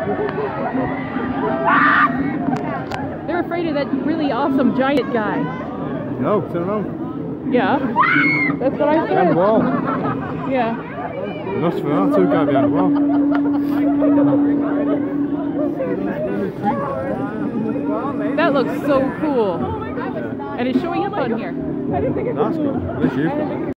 They're afraid of that really awesome giant guy. No, turn around. Yeah, that's what I Behind said. the wall. Yeah. Nosferatu guy behind the wall. That looks so cool. And it's showing up on here. That's good. At least you've got it.